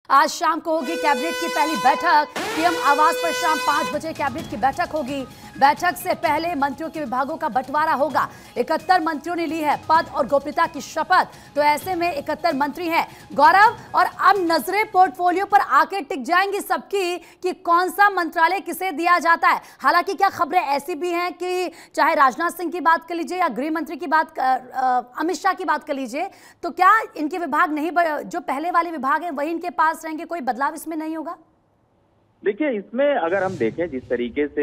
आज शाम को होगी कैबिनेट की पहली बैठक। पीएम आवास पर शाम 5 बजे कैबिनेट की बैठक होगी। बैठक से पहले मंत्रियों के विभागों का बंटवारा होगा। 71 मंत्रियों ने ली है पद और गोपनीयता की शपथ। तो ऐसे में 71 मंत्री हैं गौरव, और अब नजरें पोर्टफोलियो पर आके टिक जाएंगी सबकी कि कौन सा मंत्रालय किसे दिया जाता है। हालांकि क्या खबरें ऐसी भी हैं कि चाहे राजनाथ सिंह की बात कर लीजिए या गृह मंत्री की बात, अमित शाह की बात कर लीजिए, तो क्या इनके विभाग नहीं, जो पहले वाले विभाग हैं वही इनके पास रहेंगे, कोई बदलाव इसमें नहीं होगा? देखिए, इसमें अगर हम देखें जिस तरीके से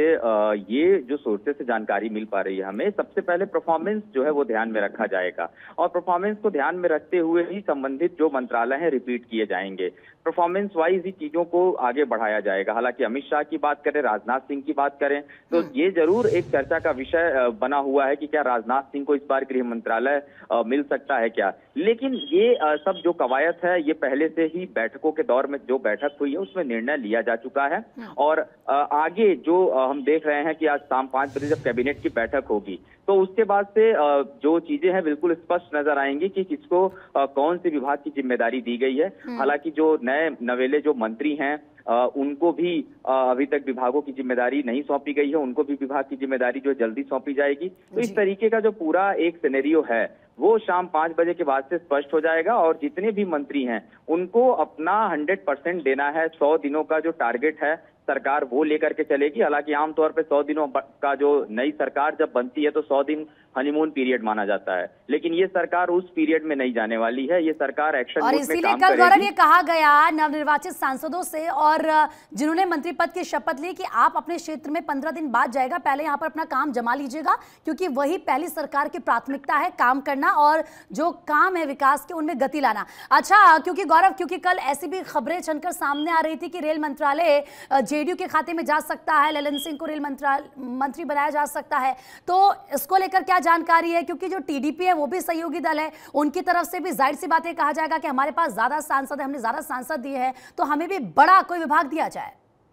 ये जो सोर्सेस से जानकारी मिल पा रही है हमें, सबसे पहले परफॉर्मेंस जो है वो ध्यान में रखा जाएगा और परफॉर्मेंस को ध्यान में रखते हुए ही संबंधित जो मंत्रालय हैं रिपीट किए जाएंगे। परफॉर्मेंस वाइज ही चीजों को आगे बढ़ाया जाएगा। हालांकि अमित शाह की बात करें, राजनाथ सिंह की बात करें, तो ये जरूर एक चर्चा का विषय बना हुआ है कि क्या राजनाथ सिंह को इस बार गृह मंत्रालय मिल सकता है क्या। लेकिन ये सब जो कवायद है ये पहले से ही बैठकों के दौर में जो बैठक हुई है उसमें निर्णय लिया जा चुका है और आगे जो हम देख रहे हैं कि आज शाम 5 बजे जब कैबिनेट की बैठक होगी तो उसके बाद से जो चीजें हैं बिल्कुल स्पष्ट नजर आएंगी कि किसको कौन सी विभाग की जिम्मेदारी दी गई है। हालांकि जो नए नवेले जो मंत्री हैं उनको भी अभी तक विभागों की जिम्मेदारी नहीं सौंपी गई है, उनको भी विभाग की जिम्मेदारी जो जल्दी सौंपी जाएगी। तो इस तरीके का जो पूरा एक सिनेरियो है वो शाम 5 बजे के बाद से स्पष्ट हो जाएगा और जितने भी मंत्री हैं उनको अपना 100% देना है। 100 दिनों का जो टारगेट है सरकार वो लेकर के चलेगी। हालांकि आमतौर पे 100 दिनों का जो नई सरकार जब बनती है तो 100 दिन हनीमून पीरियड माना जाता है, लेकिन ये सरकार उस पीरियड में नहीं जाने वाली है। ये सरकार एक्शन मोड में काम करेगी। और इसीलिए कल गौरव ये कहा गया नवनिर्वाचित सांसदों से और जिन्होंने मंत्री पद की शपथ ली कि आप अपने क्षेत्र में 15 दिन बाद जाएगा, पहले यहाँ पर अपना काम जमा लीजिएगा, क्योंकि वही पहली सरकार की प्राथमिकता है, काम करना और जो काम है विकास के उनमें गति लाना। अच्छा, क्योंकि गौरव, क्योंकि कल ऐसी भी खबरें छनकर सामने आ रही थी कि रेल मंत्रालय जेडीयू के खाते में जा सकता है, ललन सिंह को रेल मंत्री बनाया जा सकता है, तो इसको लेकर क्या जानकारी है? क्योंकि जो टीडीपी है वो भी सहयोगी दल है, उनकी तरफ से भी जाहिर सी बातें कहा जाएगा कि हमारे पास ज्यादा सांसद है, हमने ज्यादा सांसद दिए हैं, तो हमें भी बड़ा कोई विभाग दिया जाए।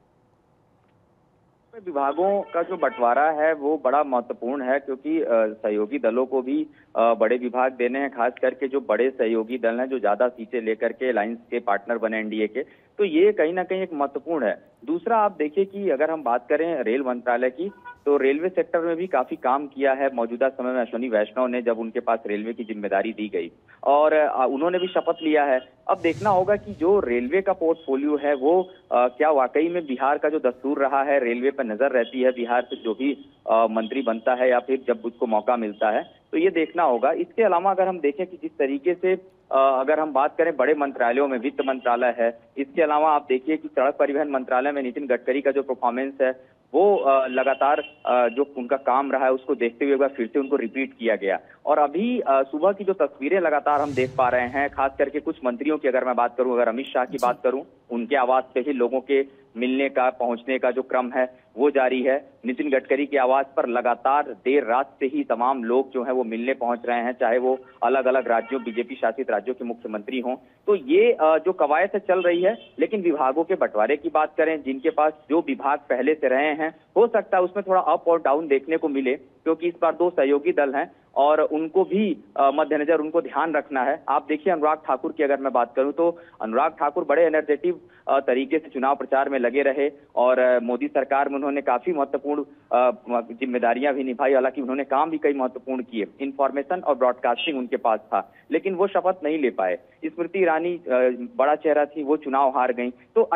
विभागों का जो बंटवारा है वो बड़ा महत्वपूर्ण है क्योंकि सहयोगी दलों को भी बड़े विभाग देने हैं, खास करके जो बड़े सहयोगी दल हैं जो ज्यादा सीटें लेकर के अलायंस के पार्टनर बने एनडीए के, तो ये कहीं ना कहीं एक महत्वपूर्ण है। दूसरा, आप देखिए कि अगर हम बात करें रेल मंत्रालय की तो रेलवे सेक्टर में भी काफी काम किया है मौजूदा समय में अश्विनी वैष्णव ने, जब उनके पास रेलवे की जिम्मेदारी दी गई और उन्होंने भी शपथ लिया है। अब देखना होगा कि जो रेलवे का पोर्टफोलियो है वो क्या वाकई में बिहार का जो दस्तूर रहा है, रेलवे पर नजर रहती है, बिहार से जो भी मंत्री बनता है या फिर जब उसको मौका मिलता है तो ये देखना होगा। इसके अलावा अगर हम देखें कि जिस तरीके से अगर हम बात करें बड़े मंत्रालयों में वित्त मंत्रालय है, इसके अलावा आप देखिए कि सड़क परिवहन मंत्रालय में नितिन गडकरी का जो परफॉर्मेंस है वो लगातार जो उनका काम रहा है उसको देखते हुए एक बार फिर से उनको रिपीट किया गया। और अभी सुबह की जो तस्वीरें लगातार हम देख पा रहे हैं, खास करके कुछ मंत्रियों की अगर मैं बात करूं, अगर अमित शाह की बात करूं, उनके आवास पे ही लोगों के मिलने का, पहुंचने का जो क्रम है वो जारी है। नितिन गडकरी के आवास पर लगातार देर रात से ही तमाम लोग जो है वो मिलने पहुंच रहे हैं, चाहे वो अलग अलग राज्यों, बीजेपी शासित राज्यों के मुख्यमंत्री हों। तो ये जो कवायद से चल रही है, लेकिन विभागों के बंटवारे की बात करें, जिनके पास जो विभाग पहले से रहे हैं, हो सकता है उसमें थोड़ा अप और डाउन देखने को मिले, क्योंकि इस बार 2 सहयोगी दल हैं और उनको भी मद्देनजर उनको ध्यान रखना है। आप देखिए अनुराग ठाकुर की अगर मैं बात करूं तो अनुराग ठाकुर बड़े एनर्जेटिव तरीके से चुनाव प्रचार में लगे रहे और मोदी सरकार में उन्होंने काफी महत्वपूर्ण जिम्मेदारियां भी निभाई। हालांकि उन्होंने काम भी कई महत्वपूर्ण किए, इंफॉर्मेशन और ब्रॉडकास्टिंग उनके पास था, लेकिन वो शपथ नहीं ले पाए। स्मृति ईरानी बड़ा चेहरा थी, वो चुनाव हार गई। तो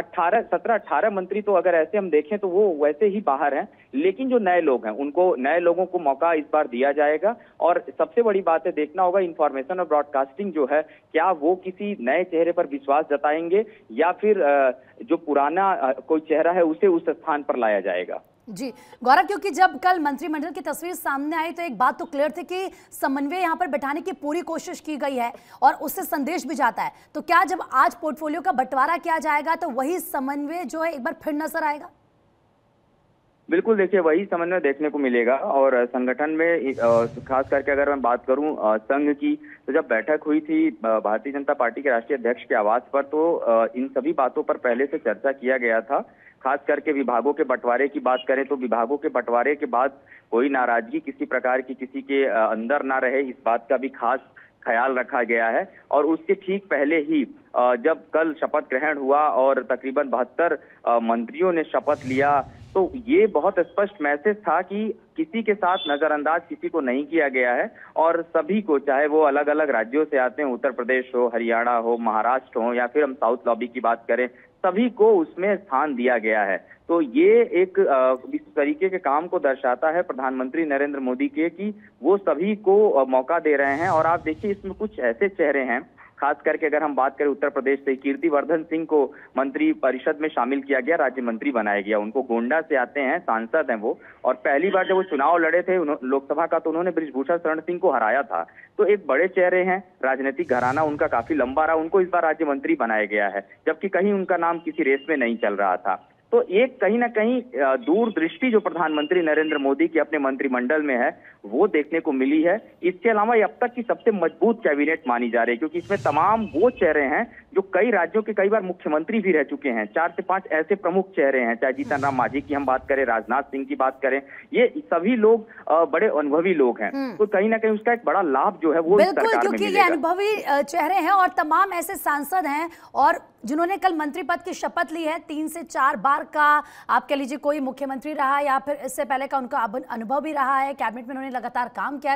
17-18 मंत्री तो अगर ऐसे हम देखें तो वो वैसे ही बाहर हैं, लेकिन जो नए लोग हैं उनको, नए लोगों को मौका इस बार दिया जाएगा। और सबसे बड़ी बात है, देखना होगा इंफॉर्मेशन और ब्रॉडकास्टिंग जो है, क्या वो किसी नए चेहरे पर विश्वास जताएंगे या फिर जो पुराना कोई चेहरा है उसे उस स्थान पर लाया जाएगा। जी गौरव, क्योंकि जब कल मंत्रिमंडल की तस्वीर सामने आई तो एक बात तो क्लियर थी कि समन्वय यहां पर बैठाने की पूरी कोशिश की गई है और उससे संदेश भी जाता है। तो क्या जब आज पोर्टफोलियो का बंटवारा किया जाएगा तो वही समन्वय जो है एक बार फिर नजर आएगा? बिल्कुल, देखिए वही समन्वय देखने को मिलेगा और संगठन में खास करके अगर मैं बात करूं संघ की, तो जब बैठक हुई थी भारतीय जनता पार्टी के राष्ट्रीय अध्यक्ष के आवास पर तो इन सभी बातों पर पहले से चर्चा किया गया था। खास करके विभागों के बंटवारे की बात करें तो विभागों के बंटवारे के बाद कोई नाराजगी किसी प्रकार की किसी के अंदर ना रहे, इस बात का भी खास ख्याल रखा गया है। और उसके ठीक पहले ही जब कल शपथ ग्रहण हुआ और तकरीबन 72 मंत्रियों ने शपथ लिया, तो ये बहुत स्पष्ट मैसेज था कि किसी के साथ नजरअंदाज किसी को नहीं किया गया है और सभी को, चाहे वो अलग अलग राज्यों से आते हैं, उत्तर प्रदेश हो, हरियाणा हो, महाराष्ट्र हो या फिर हम साउथ लॉबी की बात करें, सभी को उसमें स्थान दिया गया है। तो ये एक इस तरीके के काम को दर्शाता है प्रधानमंत्री नरेंद्र मोदी के कि वो सभी को मौका दे रहे हैं। और आप देखिए इसमें कुछ ऐसे चेहरे हैं, खास करके अगर हम बात करें उत्तर प्रदेश से, कीर्तिवर्धन सिंह को मंत्री परिषद में शामिल किया गया, राज्य मंत्री बनाया गया। उनको गोंडा से आते हैं, सांसद हैं वो, और पहली बार जब वो चुनाव लड़े थे लोकसभा का तो उन्होंने बृजभूषण शरण सिंह को हराया था। तो एक बड़े चेहरे हैं, राजनीतिक घराना उनका काफी लंबा रहा, उनको इस बार राज्य मंत्री बनाया गया है, जबकि कहीं उनका नाम किसी रेस में नहीं चल रहा था। तो एक कहीं ना कहीं दूरदृष्टि जो प्रधानमंत्री नरेंद्र मोदी के अपने मंत्रिमंडल में है वो देखने को मिली है। इसके अलावा ये अब तक की सबसे मजबूत कैबिनेट मानी जा रही है, क्योंकि इसमें तमाम वो चेहरे हैं जो कई राज्यों के कई बार मुख्यमंत्री भी रह चुके हैं। 4 से 5 ऐसे प्रमुख चेहरे हैं, चाहे जीतन राम मांझी की हम बात करें, राजनाथ सिंह की बात करें, ये सभी लोग बड़े अनुभवी लोग हैं। तो कहीं ना कहीं उसका एक बड़ा लाभ जो है वो बिल्कुल, क्योंकि ये अनुभवी चेहरे हैं और तमाम ऐसे सांसद हैं और जिन्होंने कल मंत्री पद की शपथ ली है। 3 से 4 बार का आप कह लीजिए कोई मुख्यमंत्री रहा या फिर इससे पहले का उनका अनुभव भी रहा है, कैबिनेट में उन्होंने लगातार काम किया है।